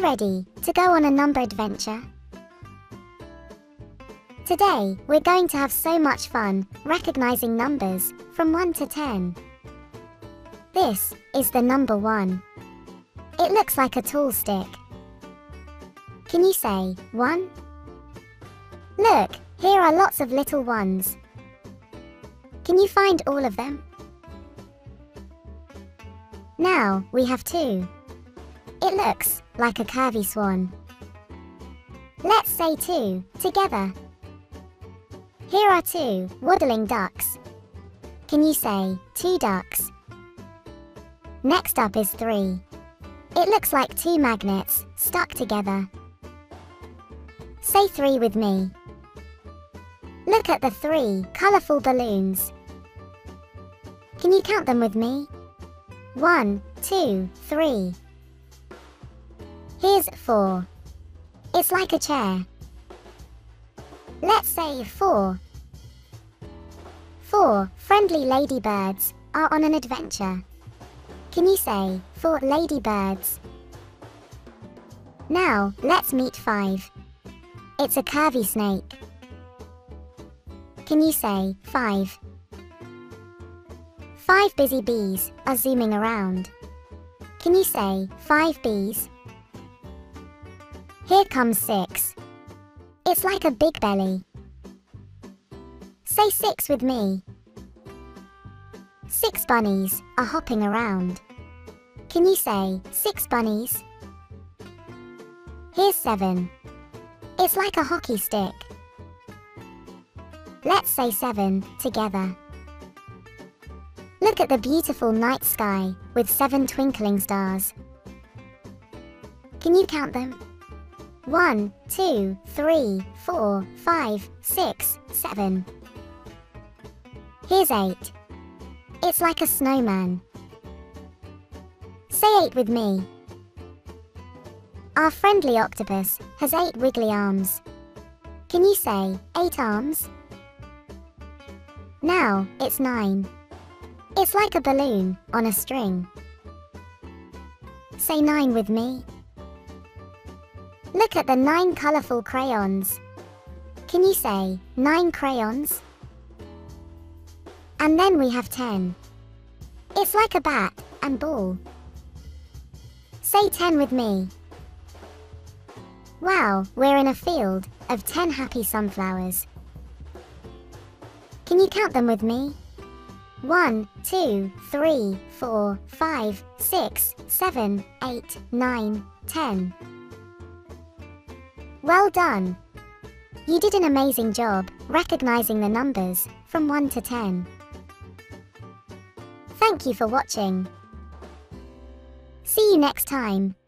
you ready to go on a number adventure? Today, we're going to have so much fun recognizing numbers from 1 to 10. This is the number 1. It looks like a tall stick. Can you say 1? Look, here are lots of little ones. Can you find all of them? Now we have 2. It looks like a curvy swan. Let's say 2 together. Here are 2 waddling ducks. Can you say 2 ducks? Next up is 3. It looks like 2 magnets stuck together. Say 3 with me. Look at the 3 colorful balloons. Can you count them with me? 1, 2, 3. Here's 4. It's like a chair. Let's say 4. 4 friendly ladybirds are on an adventure. Can you say 4 ladybirds? Now let's meet 5. It's a curvy snake. Can you say 5? 5 busy bees are zooming around. Can you say 5 bees? Here comes 6. It's like a big belly. Say 6 with me. 6 bunnies are hopping around. Can you say 6 bunnies? Here's 7. It's like a hockey stick. Let's say 7 together. Look at the beautiful night sky with 7 twinkling stars. Can you count them? 1, 2, 3, 4, 5, 6, 7. Here's 8. It's like a snowman. Say 8 with me. Our friendly octopus has 8 wiggly arms. Can you say 8 arms? Now it's 9. It's like a balloon on a string. Say 9 with me. Look at the 9 colorful crayons. Can you say 9 crayons? And then we have 10. It's like a bat and ball. Say 10 with me. Wow, we're in a field of 10 happy sunflowers. Can you count them with me? 1, 2, 3, 4, 5, 6, 7, 8, 9, 10. Well done! You did an amazing job recognizing the numbers from 1 to 10. Thank you for watching. See you next time.